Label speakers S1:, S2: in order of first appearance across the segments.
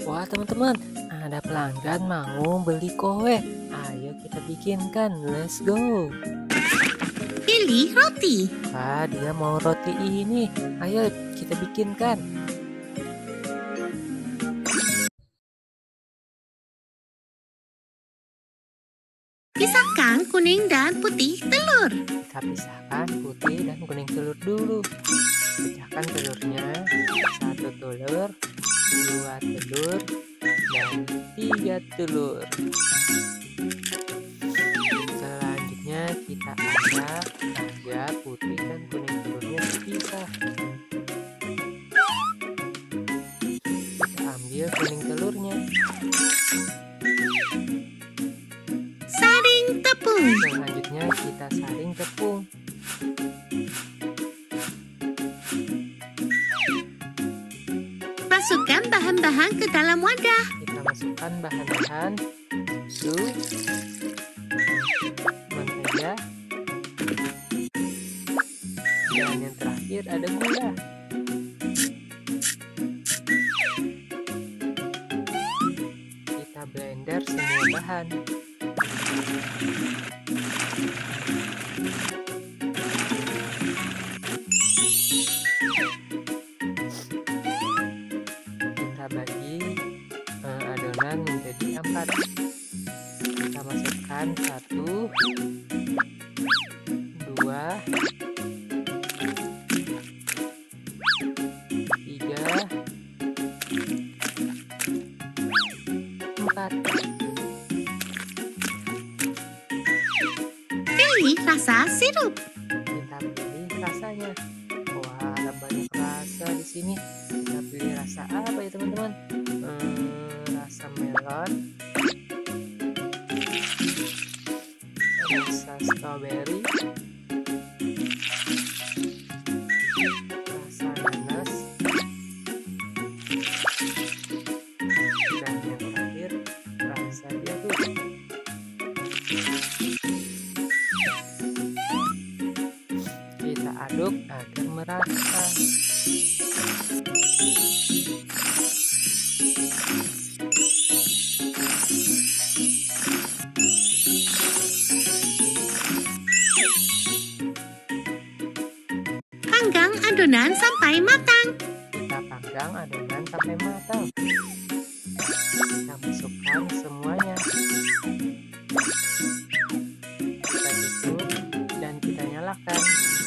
S1: Wah teman-teman, ada pelanggan mau beli kue. Ayo kita bikinkan, let's go.
S2: Pilih roti.
S1: Wah dia mau roti ini, ayo kita bikinkan.
S2: Pisahkan kuning dan putih telur.
S1: Kita pisahkan putih dan kuning telur dulu. Pecahkan telurnya, 1 telur, 2 telur, dan 3 telur. Selanjutnya kita aduk agar putih dan kuning telurnya terpisah. Kita ambil kuning telurnya.
S2: Saring tepung.
S1: Selanjutnya kita saring tepung.
S2: Masukkan bahan-bahan ke dalam wadah.
S1: Kita masukkan bahan-bahan susu, mentega, dan yang terakhir ada gula. Kita blender semua bahan. Kita bagi adonan menjadi 4. Kita masukkan 1, 2, 3, 4.
S2: Pilih rasa sirup.
S1: Kita pilih rasanya. Wah, ada banyak rasa di sini. Kita pilih rasa apa ya teman-teman? Rasa melon, rasa strawberry, rasa nanas, dan yang terakhir rasa jeruk. Kita aduk agar merata.
S2: Panggang adonan sampai matang.
S1: Kita panggang adonan sampai matang. Kita masukkan semuanya. Kita tutup dan kita nyalakan.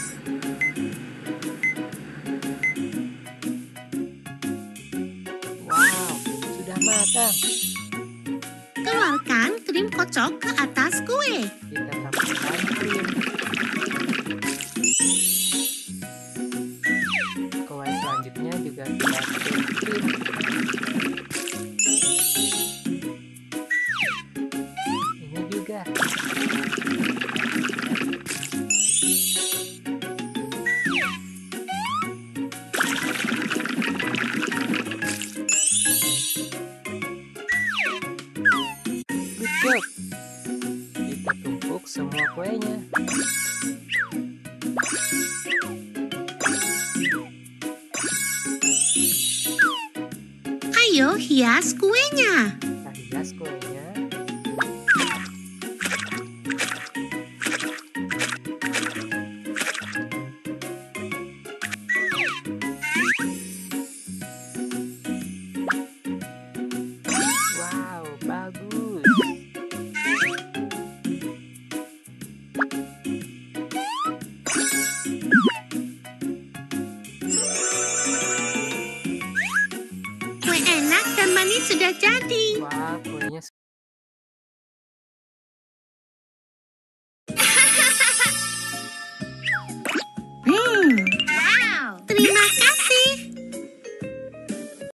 S1: Wow, sudah matang.
S2: Keluarkan krim kocok ke atas kue.
S1: Kita tambahkan krim. Kue selanjutnya juga kita beri krim. Ini juga. Good job. Kita tumpuk semua kuenya.
S2: Ayo hias kuenya.
S1: Kita hias kuenya. Wow, bagus.
S2: Kue enak dan manis sudah jadi.
S1: Wah, kuenya